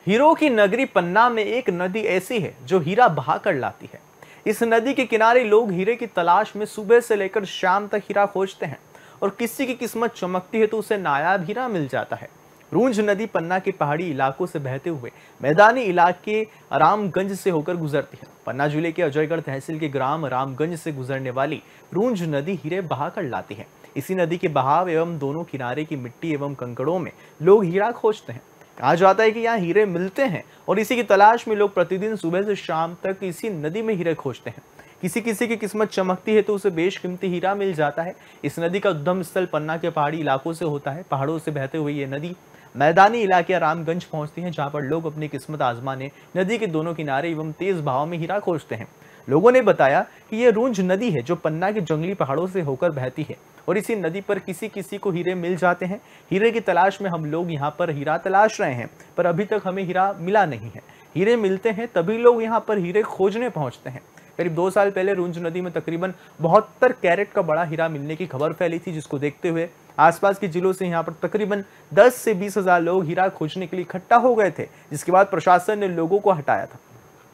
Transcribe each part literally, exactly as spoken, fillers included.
Hero की नगरी पन्ना में एक नदी ऐसी है जो हीरा बहा कर लाती है। इस नदी के किनारे लोग हीरे की तलाश में सुबह से लेकर शाम तक हीरा खोजते हैं और किसी की किस्मत चमकती है तो उसे नायाब हीरा मिल जाता है। रूंझ नदी पन्ना के पहाड़ी इलाकों से बहते हुए मैदानी इलाके रामगंज से होकर गुजरती है। पन्ना जिले के अजयगढ़ तहसील के ग्राम रामगंज से गुजरने वाली रूंझ नदी हीरे बहा कर लाती है। इसी नदी के बहाव एवं दोनों किनारे की मिट्टी एवं कंकड़ों में लोग हीरा खोजते हैं। कहा जाता है कि यहाँ हीरे मिलते हैं और इसी की तलाश में लोग प्रतिदिन सुबह से शाम तक इसी नदी में हीरे खोजते हैं। किसी किसी की किस्मत चमकती है तो उसे बेशकीमती हीरा मिल जाता है। इस नदी का उद्गम स्थल पन्ना के पहाड़ी इलाकों से होता है। पहाड़ों से बहते हुए ये नदी मैदानी इलाके रामगंज पहुंचती है, जहां पर लोग अपनी किस्मत आजमाने नदी के दोनों किनारे एवं तेज बहाव में हीरा खोजते हैं। लोगों ने बताया कि यह रूंझ नदी है जो पन्ना के जंगली पहाड़ों से होकर बहती है और इसी नदी पर किसी किसी को हीरे मिल जाते हैं। हीरे की तलाश में हम लोग यहाँ पर हीरा तलाश रहे हैं, पर अभी तक हमें हीरा मिला नहीं है। हीरे मिलते हैं तभी लोग यहाँ पर हीरे खोजने पहुंचते हैं। करीब दो साल पहले रूंझ नदी में तकरीबन बहत्तर कैरेट का बड़ा हीरा मिलने की खबर फैली थी, जिसको देखते हुए आसपास के जिलों से यहाँ पर तकरीबन दस से बीस हजार लोग हीरा खोजने के लिए इकट्ठा हो गए थे, जिसके बाद प्रशासन ने लोगों को हटाया था।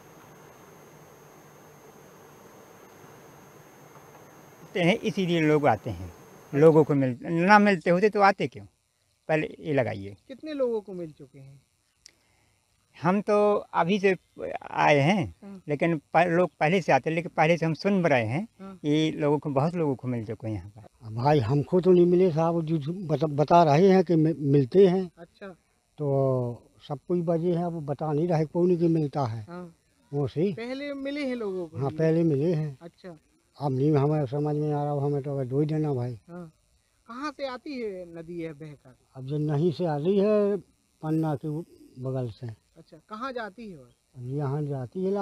हैं इसीलिए लोग आते हैं। लोगों को मिल ना मिलते होते तो आते क्यों? पहले ये लगाइए। कितने लोगों को मिल चुके हैं? हम तो अभी से आए हैं, लेकिन लोग पहले से आते हैं, लेकिन पहले से हम सुन रहे हैं ये लोगों को, बहुत लोगों को मिल चुके हैं यहाँ पर। भाई हमको तो नहीं मिले साहब, जो बता, बता रहे हैं कि मिलते हैं। अच्छा, तो सब कोई वजह है, वो बता नहीं रहे कौन की मिलता है। हाँ। वो से पहले मिले हैं लोगों को? हाँ पहले मिले हैं। अच्छा, अब नहीं हमें समझ में आ रहा, हमें तो दो ही देना भाई। हाँ। कहाँ से आती है नदी है बहकर? अब जो नहीं से आ रही है पन्ना के बगल से। अच्छा, कहाँ जाती है? अब यहाँ जाती है।